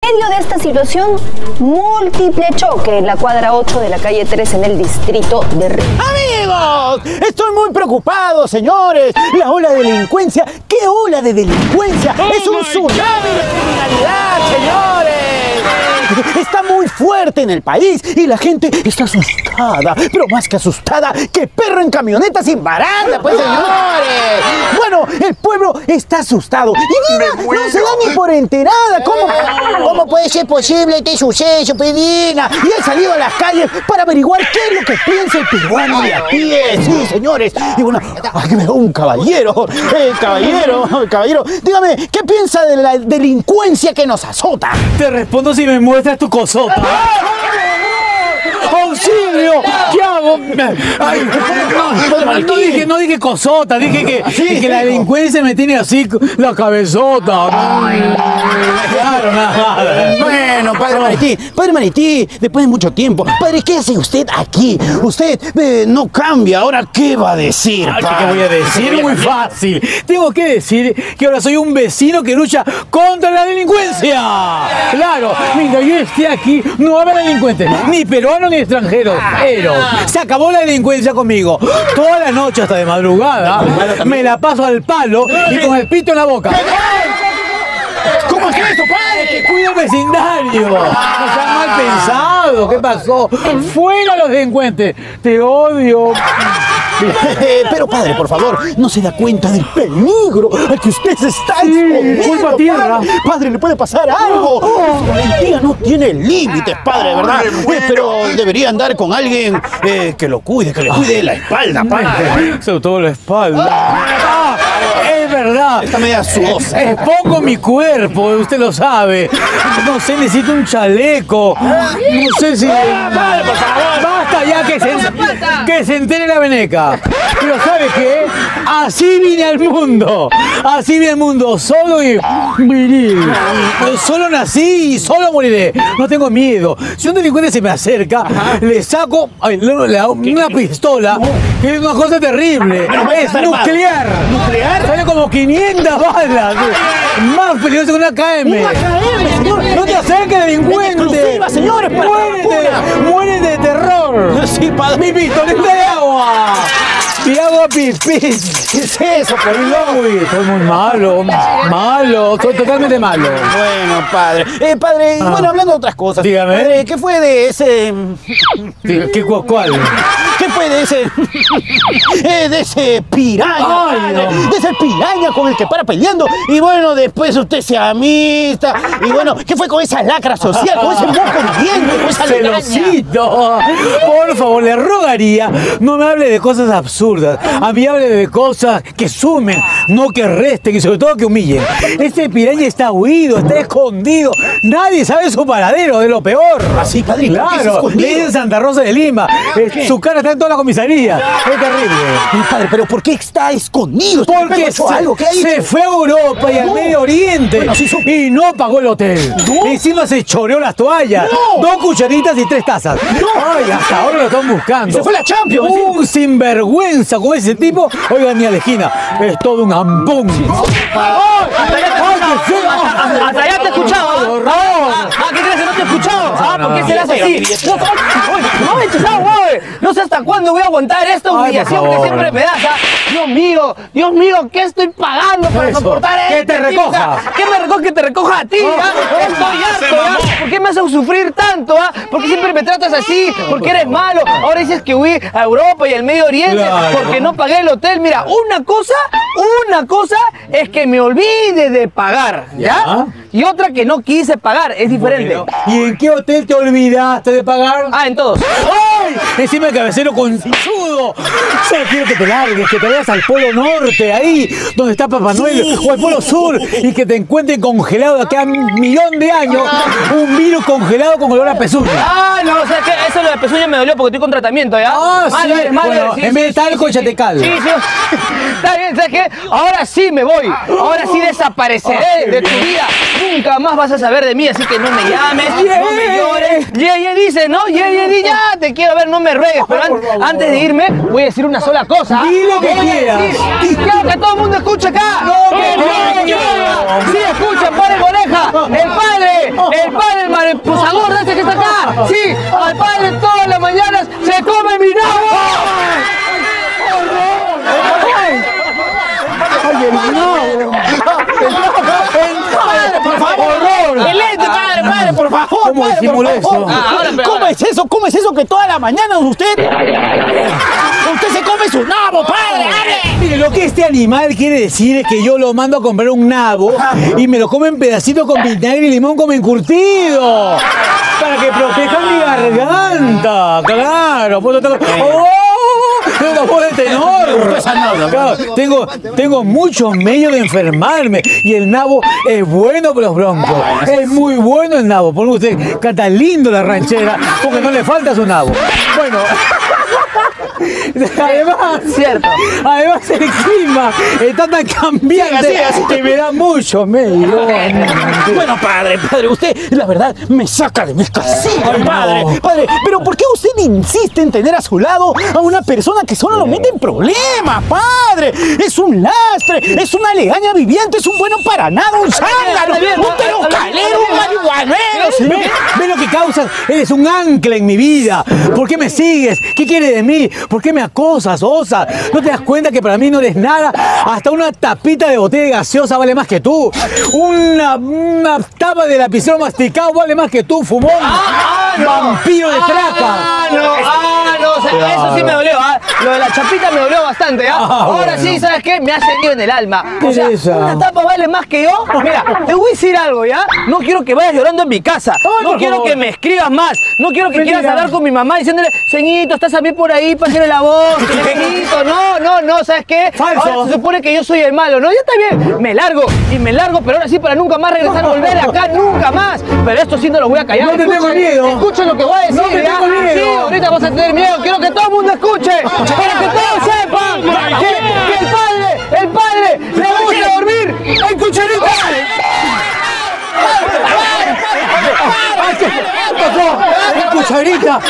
medio de esta situación, múltiple choque en la cuadra 8 de la calle 3 en el distrito de Río. ¡Amigos! Estoy muy preocupado, señores. La ola de delincuencia. ¿Qué ola de delincuencia? Es un tsunami de criminalidad, señores. Está muy fuerte en el país y la gente está asustada, pero más que asustada, que perro en camioneta sin baranda, pues, señores. Bueno, el pueblo está asustado y Dina no se da ni por enterada. ¿Cómo puede ser posible este suceso, Pedina? Y han salido a las calles para averiguar qué es lo que piensa el peruano de a pie. Sí, señores. Y bueno, aquí me veo un caballero. Caballero, dígame, ¿qué piensa de la delincuencia que nos azota? Te respondo si me muestras tu cosota. ¡Auxilio! ¿Qué hago? Ay, no dije cosota, dije que la delincuencia me tiene así la cabezota. Claro, nada. Bueno, padre Manití, después de mucho tiempo. Padre, ¿qué hace usted aquí? Usted no cambia. ¿Ahora qué va a decir? ¿Qué voy a decir? Muy fácil. Tengo que decir que ahora soy un vecino que lucha contra la delincuencia. Claro, mientras yo esté aquí, no va a haber delincuentes, ni peruanos ni extranjeros. Pero se acabó la delincuencia conmigo. Toda la noche hasta de madrugada me la paso al palo y con el pito en la boca. ¿Cómo es eso, padre? ¡Que cuida el vecindario! ¡No seas mal pensado! ¿Qué pasó? ¡Fuera los delincuentes! ¡Te odio! Pero padre, por favor, no se da cuenta del peligro al que usted se está exponiendo. Culpa tierra. Padre, le puede pasar algo. Su valentía no tiene límites, padre, ¿verdad? Pero debería andar con alguien que lo cuide, que le cuide la espalda, padre. Sobre todo la espalda. Es verdad. Está media sudosa. Expongo mi cuerpo, usted lo sabe. No sé, necesito un chaleco. No sé si... Padre, por favor. Basta ya que se entere la veneca. Pero ¿sabe qué? Así vine al mundo. Así vine al mundo, solo y viril. Solo nací y solo moriré. No tengo miedo. Si un delincuente se me acerca, le saco una pistola, que es una cosa terrible. Es nuclear. ¿Nuclear? Sale como 500 balas. Más peligroso que una KM. ¡Una KM, señor! No te acerques, delincuente. ¡Exclusiva, señores! Muérete de terror. Sí, padre. Mi pistolita de agua. Y hago pipí. ¿Qué es eso, por Uy, soy muy malo. Soy totalmente malo. Bueno, padre. Padre, bueno, hablando de otras cosas. Dígame. Padre, ¿qué fue de ese... ¿Cuál? ¿Qué fue de ese... de ese piraña? Ay, no. De ese piraña con el que para peleando. Y bueno, después usted se amista. Y bueno, ¿qué fue con esa lacra social? Con ese moco viviendo, con esa celosito. Por favor, le rogaría, no me hable de cosas absurdas. A mí hable de cosas que sumen, no que resten y sobre todo que humillen. Este piraña está huido, está escondido. Nadie sabe su paradero, de lo peor. Así, padre. Claro, vive en Santa Rosa de Lima. Su cara está en toda la comisaría. Es terrible. Padre, pero ¿por qué está escondido? Porque se fue a Europa y al Medio Oriente. Bueno, sí, y no pagó el hotel. Encima se choreó las toallas. 2 cucharitas y 3 tazas. Ay, hasta ahora lo están buscando. Se fue la Champions. Un sinvergüenza como ese tipo. Oigan, ni a la esquina. Es todo un ampón. Hasta allá te he escuchado. ¿Qué crees que no te he escuchado? ¿Por qué serás así? No sé hasta cuándo voy a aguantar esta humillación que siempre me das. Dios mío, ¿qué estoy pagando para soportar esto? Que te recoja. Que te recoja a ti. Estoy harto. ¿Por qué me haces sufrir tanto? ¿Por qué siempre me tratas así? ¿Por qué eres malo? Ahora dices que huí a Europa y al Medio Oriente porque no pagué el hotel. Mira, una cosa es que me olvide de pagar, ¿ya? Y otra que no quise pagar, es diferente. Bueno, ¿y en qué hotel te olvidaste de pagar? En todos. ¡Ay! Encima el cabecero conchudo. Solo quiero que te largues, que te vayas al Polo Norte, ahí donde está Papá Noel, o al Polo Sur, y que te encuentren congelado de aquí a 1.000.000 de años, un virus congelado con olor a pezuña. No, o sea, que eso lo de pezuña me dolió porque estoy con tratamiento, ¿ya? Bueno, en vez de talco, échate cal. Sí. Está bien, ¿sabes qué? Ahora sí me voy. Ahora sí desapareceré de tu vida. nunca más vas a saber de mí, así que no me llames, no me llores. Ye dice, ¿no? Ye, ya te quiero ver, no me ruegues. Pero antes de irme, voy a decir una sola cosa. Di lo que quieras. Y quiero que todo el mundo escuche acá. Sí, escucha, paren oreja. El padre, el pusador ese que está acá. Sí, al padre todas las mañanas se come mi nabo. ¡Ay, el nabo! ¡Por favor! ¡Excelente, padre, por favor! ¿Cómo disimula eso? ¿Cómo es eso que toda la mañana usted se come su nabo, padre? Mire, lo que este animal quiere decir es que yo lo mando a comprar un nabo y me lo come en pedacitos con vinagre y limón como encurtido. Para que proteja mi garganta. Claro. Tengo una voz de tenor. Claro, tengo muchos medios de enfermarme. Y el nabo es bueno para los broncos. Es muy bueno el nabo. Por usted canta lindo la ranchera porque no le falta su nabo. Bueno. Además el clima está tan cambiante que me da mucho medio. Bueno, padre, usted la verdad me saca de mis casillas, padre, pero ¿por qué usted insiste en tener a su lado a una persona que solo lo mete en problemas, padre? Es un lastre, es una legaña viviente, es un bueno para nada, un zángano, un terocalero, un marihuanero. ¿Ves lo que causas? Eres un ancla en mi vida. ¿Por qué me sigues? ¿Qué quieres de mí? ¿Por qué me acosas, osa? ¿No te das cuenta que para mí no eres nada? Hasta una tapita de botella de gaseosa vale más que tú. Una tapa de lapicero masticado vale más que tú, fumón. Vampiro de traca. Eso sí me dolió, Lo de la chapita me dolió bastante, Ahora sí, ¿sabes qué? Me ha herido en el alma. O sea, ¿una tapa vale más que yo? Mira, te voy a decir algo, ¿ya? No quiero que vayas llorando en mi casa. No quiero que me escribas más. No quiero que quieras hablar con mi mamá diciéndole, ceñito, estás a mí por ahí, pásale la voz, ceñito. No, ¿sabes qué? Falso. Ahora se supone que yo soy el malo, ¿no? Ya está bien. Me largo, pero ahora sí para nunca más regresar a volver acá, nunca más. Pero esto sí no lo voy a callar. No te tengo miedo. Escucha lo que voy a decir, No te tengo miedo. Sí, ahorita vas a tener miedo. Quiero que todo el mundo escuche. Para que todos sepan que el padre le gusta dormir en cucharita. ¡En cucharita!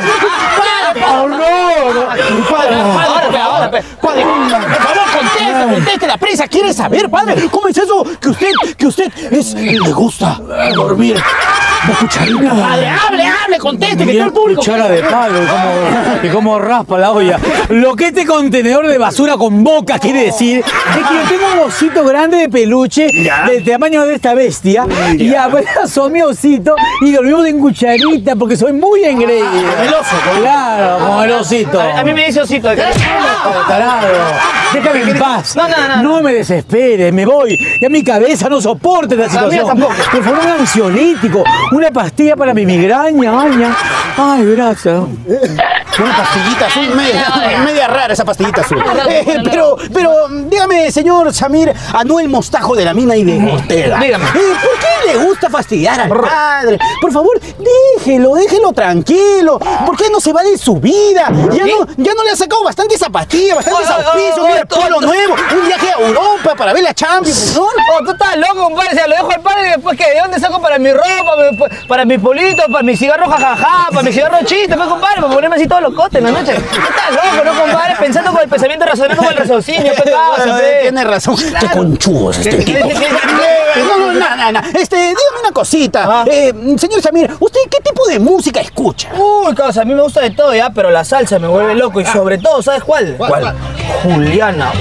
Padre, por favor, conteste la prensa. ¿Quiere saber, padre? ¿Cómo es eso que usted le gusta dormir de cucharita? Padre, hable, conteste, que todo el público. Cuchara de palo, y como raspa la olla. Lo que este contenedor de basura con boca quiere decir es que yo tengo un osito grande de peluche del tamaño de esta bestia y abrazo a mi osito y dormimos en cucharita porque soy muy engreído. El oso, claro, como el osito. A mí me dice osito. Tarado, déjame en paz. No me desesperes, me voy. Ya mi cabeza no soporta esta situación. Tampoco. Por favor, un ansiolítico, una pastilla para mi migraña. Ay, gracias. Una pastillita azul, media rara esa pastillita azul. Pero dígame, señor Samir Anuel Mostajo de la Mina y de Ortega. Dígame. ¿Por qué le gusta fastidiar al padre? Por favor, déjelo tranquilo. ¿Por qué no se va de su vida? Ya no le ha sacado bastante zapatilla, bastantes auspicios, mira, polo nuevo, un viaje a Europa para ver la Champions, ¿no? Tú estás loco, compadre, se lo dejo al padre y después que de dónde saco para mi ropa, para mi polito, para mi cigarro jajaja, para mi cigarro chiste, pues compadre, para ponerme así todos los cotes en la noche. Tú estás loco, ¿no, compadre? Pensando con el pensamiento razonable como el raciocinio, Tienes razón. Qué conchudo es este tipo. No. Dígame una cosita. Señor Samir, ¿usted qué tipo de música escucha? Uy, causa, a mí me gusta de todo, ya, pero la salsa me vuelve loco y sobre todo, ¿sabes cuál? ¿Cuál? Juliana.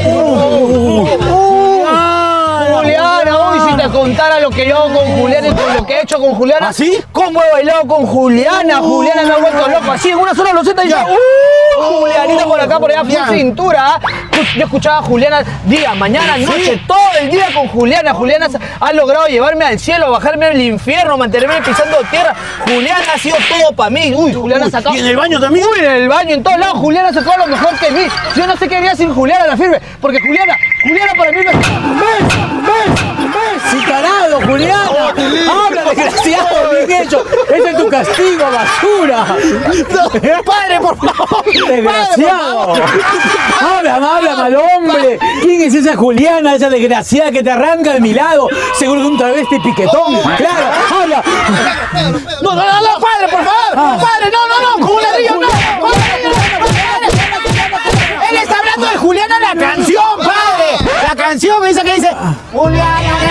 Juliana, uy, si te contara lo que yo hago con Juliana y con lo que he hecho con Juliana. ¿Ah, sí? ¿Cómo he bailado con Juliana? Juliana me ha vuelto loco así, en una sola loseta y yo, Julianita por acá, por allá, full cintura. Yo escuchaba a Juliana día, mañana, noche, todo el día con Juliana. Juliana ha logrado llevarme al cielo, bajarme al infierno, mantenerme pisando tierra. Juliana ha sido todo para mí. Uy, Juliana ha sacado... ¿Y en el baño también? Uy, en el baño, en todos lados. Juliana ha sacado lo mejor que mí. Yo no sé qué haría sin Juliana, la firme. Porque Juliana para mí... ¡Sí, tarado, Juliana! ¡Habla, desgraciado, bien hecho! ¡Ese es tu castigo, basura! No, padre, por favor. ¡Desgraciado! ¡Habla, mal hombre! ¿Quién es esa Juliana, esa desgraciada que te arranca de mi lado? Seguro que un travesti piquetón. ¡Claro! ¡Habla! No, padre, por favor. Padre, no, con un ladrillo no. Con un ladrillo no. Él está hablando de Juliana la canción, padre. La canción esa que dice Juliana, qué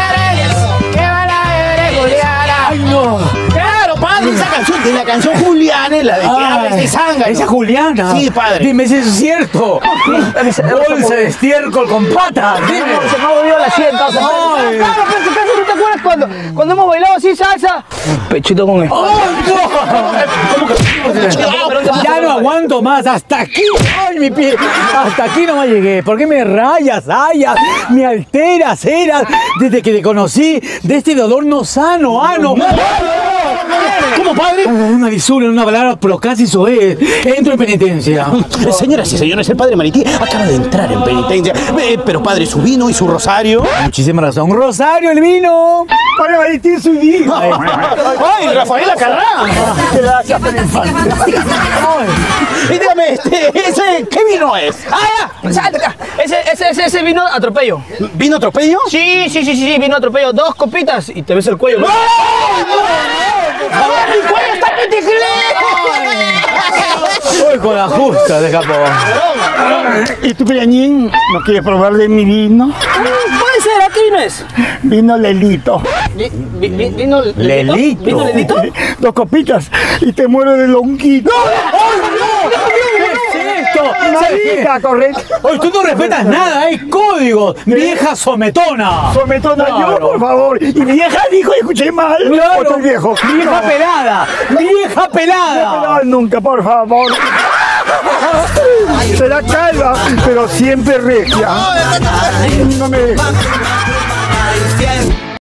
mala eres, Juliana. ¡Ay, no! Claro, padre, esa canción, de la canción Juliana es la de que habla este zángano. ¿Esa Juliana? Sí, padre. Dime si eso es cierto. Bolsa de estiércol con patas. Dime. Se me ha movido la asiento. Ay. Claro, pero si casi no te acuerdas cuando hemos bailado así salsa. Pechito con esto. Ya no aguanto más, hasta aquí, ay mi pie, hasta aquí no me llegué. ¿Por qué me rayas, hayas, me alteras, eras, desde que te conocí, de este dolor no sano, ano? ¿Cómo, padre? Una lisura, una palabra, pero casi eso es. Entro en penitencia. Señoras y señores, el padre Marití acaba de entrar en penitencia. Pero padre, su vino y su rosario. Muchísima razón. Rosario, el vino. Padre Marití, su vino. ¡Ay, Rafaela Carrá! Gracias por el infancia. Y dígame, ¿ese qué vino es? ¡Ah, ya! ¡Salte acá! Ese vino atropello. ¿Vino atropello? Sí, vino atropello. 2 copitas y te ves el cuello. ¡Mi cuello está Voy con la justa de Japón. ¿Y tú, Peñañín, no quieres probar de mi vino? Puede ser, ¿a qué vino es? Vino Lelito. ¿Vino Lelito? ¿Vino Lelito? 2 copitas y te muero de longuito. ¿Qué es esto? Marica, correcto. Oye, tú no respetas nada, hay códigos. Vieja sometona. Sometona yo, Claro. por favor. Y vieja dijo, escuché mal. Claro. ¿O estoy viejo? Vieja pelada. Vieja pelada. No, nunca, por favor. Será calva, pero siempre regia. No me